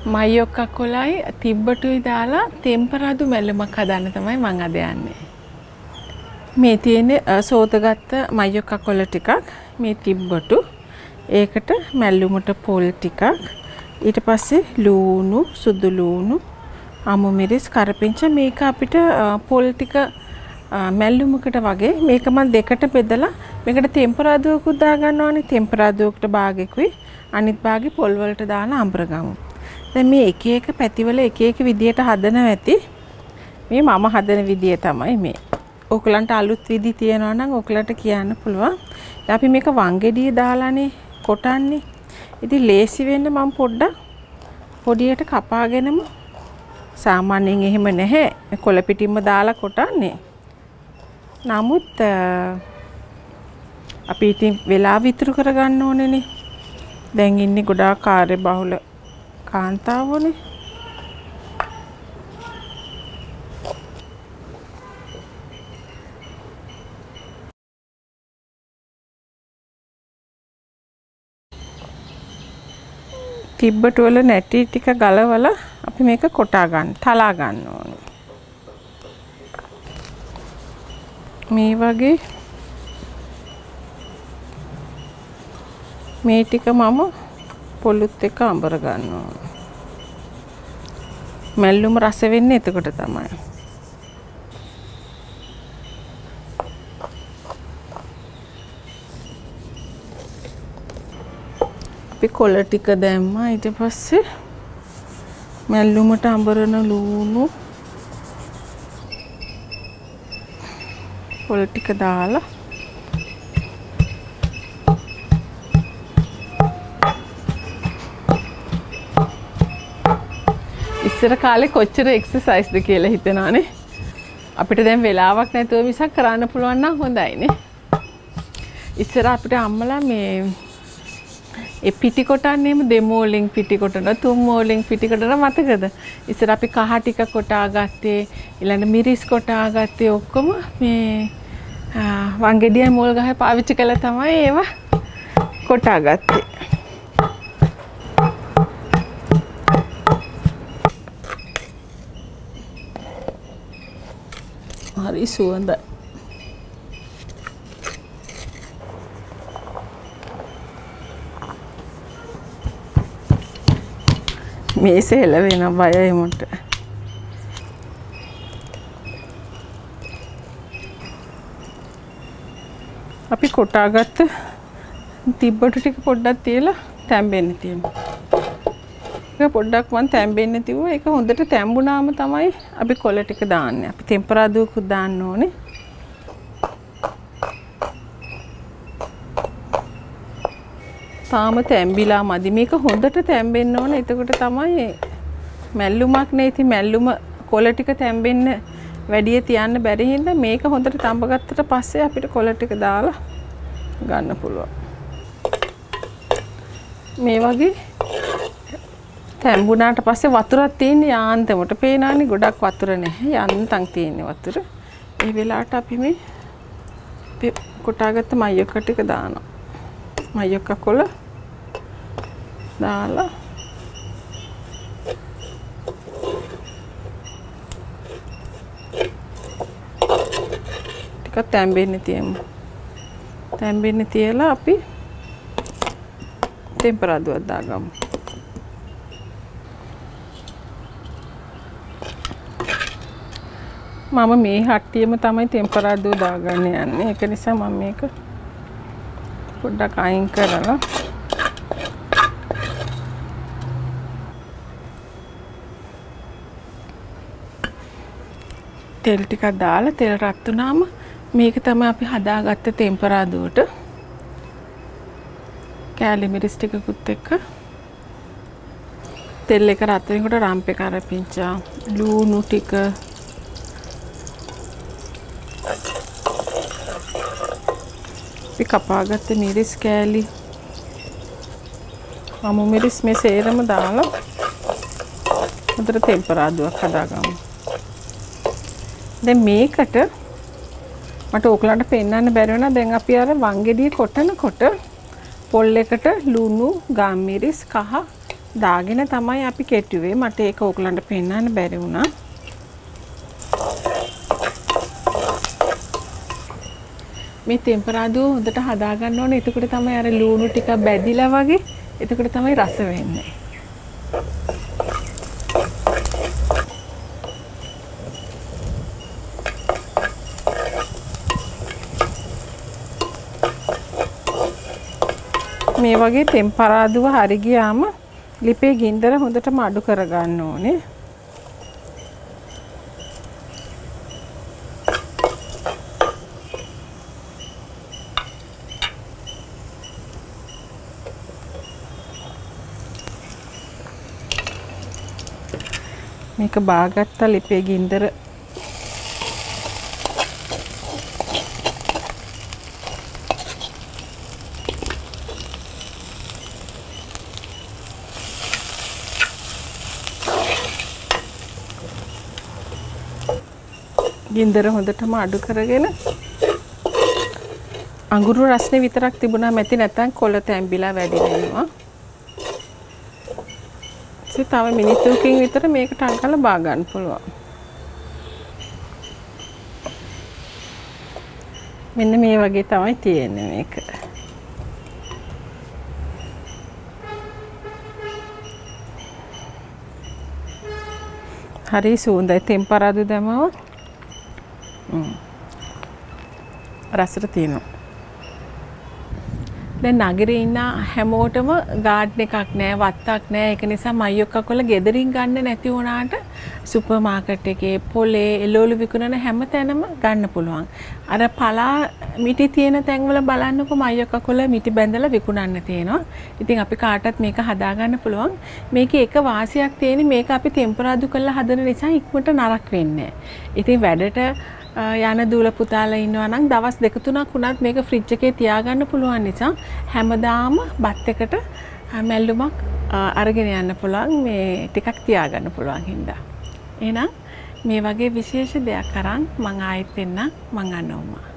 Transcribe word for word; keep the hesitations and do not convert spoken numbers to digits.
මයොක්ක කොලයි තිබ්බටුයි දාලා තෙම්පරාදු මැල්ලුමක් හදන්න තමයි මම අද යන්නේ. මේ තියෙන්නේ සෝතගත්ත මයොක්ක කොල ටිකක්, මේ තිබ්බටු, ඒකට මැල්ලුමට පොල් ටිකක්, ඊට පස්සේ ලූණු, සුදු ලූණු, අමු මිරිස්, කරපිංච. මේක අපිට පොල් ටික මැල්ලුමකට වගේ මේක මම දෙකට බෙදලා මේකට තෙම්පරාදුවකුත් දා ගන්නවානේ. තෙම්පරාදුවකට භාගෙකුයි අනිත් භාගෙ පොල් වලට දාලා අඹර ගමු. දැන් මේ එක එක පැතිවල එක එක විදියට හදනවා ඇති. මේ මම හදන විදිය තමයි මේ. ඔයගලන්ට අලුත් විදි තියෙනවා නම් ඔයගලන්ට කියන්න පුළුවන්. දැන් අපි මේක වංගෙඩිය දාලානේ කොටන්නේ. ඉතින් ලේසි වෙන්න මම පොඩ්ඩක් පොඩියට කපාගෙනම, සාමාන්‍යයෙන් එහෙම නැහැ කොළ පිටින්ම දාලා කොටන්නේ. නමුත් අපි ඉතින් වෙලාව විතර කරගන්න ඕනේනේ. දැන් ඉන්නේ ගොඩාක් කාර්ය බහුල කාන්තාවනේ. තිබ්බටු වල නැටි ටික ගලවලා අපි මේක කොටා ගන්න, තලා ගන්න ඕනේ. මේ වගේ මේ ටික මම පොලුත් එක්ක අඹර ගන්නවා. මැල්ලුම රස වෙන්නේ එතකොට තමයි. අපි කොළ ටික දැම්මා. ඊට පස්සේ මැල්ලුමට අඹරන ලූණු පොල් ටික දාලා ඉස්සර කාලේ කොච්චර එක්සර්සයිස්ද කියලා හිතනවානේ. අපිට දැන් වෙලාවක් නැතුව මිසක් කරන්න පුළුවන් නම් හොඳයිනේ. ඉස්සර අපිට අම්මලා මේ ඒ පිටි කොටන්නේම දෙමෝලෙන් පිටි කොටන, තුම්මෝලෙන් පිටි කොටන මතකද? ඉස්සර අපි කහ ටික කොටා ගත්තේ, ඊළඟ මිරිස් කොටා ගත්තේ, ඔක්කොම මේ වංගෙඩිය මෝල් ගහේ පාවිච්චි කළා තමයි ඒවා කොටා ගත්තේ. හරි සුවඳයි. මේසේ හෙල වෙන බයයි මොට. අපි කොටාගත්ත තිබ්බටු ටික පොඩ්ඩක් තියලා තැම්බෙන්න තියමු. ඒක පොඩ්ඩක් මම තැම්බෙන්න තියුවා. ඒක හොඳට තැම්බුනාම තමයි අපි කොළ ටික දාන්නේ. අපි තෙම්පරාදුවකුත් දාන්න ඕනේ. තාම තැම්බිලා මදි. මේක හොඳට තැම්බෙන්න ඕනේ. එතකොට තමයි මැල්ලුමක් නේ. ඉතින් මැල්ලුම කොළ ටික තැම්බෙන්න වැඩි තියන්න බැරි හින්දා මේක හොඳට තඹ ගත්තට පස්සේ අපිට කොළ ටික දාලා ගන්න පුළුවන්. මේ වගේ තැම්බුණාට පස්සේ වතුරක් තියෙන යාන්තමට පේනානේ. ගොඩක් වතුර නැහැ, යන්තම් තියෙන වතුර. ඒ වෙලාවට අපි මේ කොටාගත්ත මයොක්ක ටික දානවා. මයොක්ක කොළ දාලා ටිකක් තැම්බෙන්න තියමු. තැම්බෙන්න තියලා අපි තෙම්පරාදුවක් දාගමු. මම මේ හට්ටියම තමයි තෙම්පරාදුව දාගන්න යන්නේ. ඒක නිසා මම මේක පොඩ්ඩක් අයින් කරලා තෙල් ටිකක් දාලා තෙල් රත් වුණාම මේක තමයි අපි හදාගත්ත තෙම්පරාදුවට කෑලි මිරිස් ටිකකුත් එක්ක තෙල් එක රත් වෙනකොට රම්පේ කරපිංචා, ලූණු ටික, අපි කපාගත්ත මිරිස් කෑලි, අමු මිරිස් මේ සේරම දාලා හොඳට තෙම්පරාදුවක් හදාගමු. දැන් මේකට මට ඕගලන්ට පෙන්නන්න බැරි වුණා. දැන් අපි අර වංගෙඩිය කොටනකොට පොල් එකට ලුණු, ගම් මිරිස්, කහ දාගෙන තමයි අපි කෙටුවේ. මට ඒක ඕගලන්ට පෙන්නන්න බැරි වුණා. මේ තෙම්පරාදුව හොඳට හදා ගන්න ඕනේ. එතකොට තමයි අර ලුණු ටික බැදිලා වගේ. එතකොට තමයි රස වෙන්නේ. මේ වගේ තෙම්පරාදුව හරි ගියාම ලිපේ ගින්දර හොඳටම අඩු කරගන්න ඕනේ. මේක බාගත්ත ලිපේ ගින්දර ගින්දර හොඳටම අඩු කරගෙන අඟුරු රස්නේ විතරක් තිබුණාම ඇති නැත්නම් කොළ තැඹිලා වැඩි වෙනවා. ඉතින් තව මිනිත්තුකින් විතර මේකට අංකලා බා ගන්න පුළුවන්. මෙන්න මේ වගේ තමයි තියෙන්නේ මේක. හරි සුවඳයි තෙම්පරාදු දැමව. රසට තියෙනවා. දැන් නගරේ ඉන්න හැමෝටම ගාඩන් එකක් නැහැ, වත්තක් නැහැ. ඒක නිසා මයියොක්කා කොළ ගෙදරින් ගන්න නැති වුණාට සුපර් මාකට් එකේ පොලේ එළවලු විකුණන හැම තැනම ගන්න පුළුවන්. අර පලා මිටි තියෙන තැන්වල බලන්නකො මයියොක්කා කොළ මිටි බැඳලා විකුණන්න තියෙනවා. ඉතින් අපි කාටත් මේක හදා ගන්න පුළුවන්. මේකේ එක වාසියක් තියෙන්නේ මේක අපි ටෙම්පරාදු කරලා හදන නිසා ඉක්මනට නරක වෙන්නේ නැහැ. ඉතින් වැඩට යන දූල පුතාලා ඉන්නවා නම් දවස් දෙක තුනක් වුණත් මේක ෆ්‍රිජ් එකේ තියාගන්න පුළුවන් නිසා හැමදාම බත් එකට මැල්ලුමක් අරගෙන යන්න පුළුවන්. මේ ටිකක් තියාගන්න පුළුවන් හින්දා. එහෙනම් මේ වගේ විශේෂ දෙයක් අරන් මම ආයෙත් එන්න මං අනෝමා.